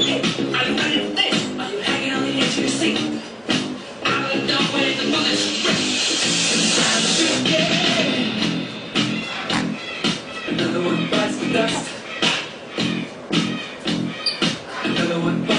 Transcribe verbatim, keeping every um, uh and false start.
Are you ready for this? Are you hanging on the edge of your seat? Out of the doorway, the bullets rip. Time to shoot, yeah. Another one bites the dust. Another one bites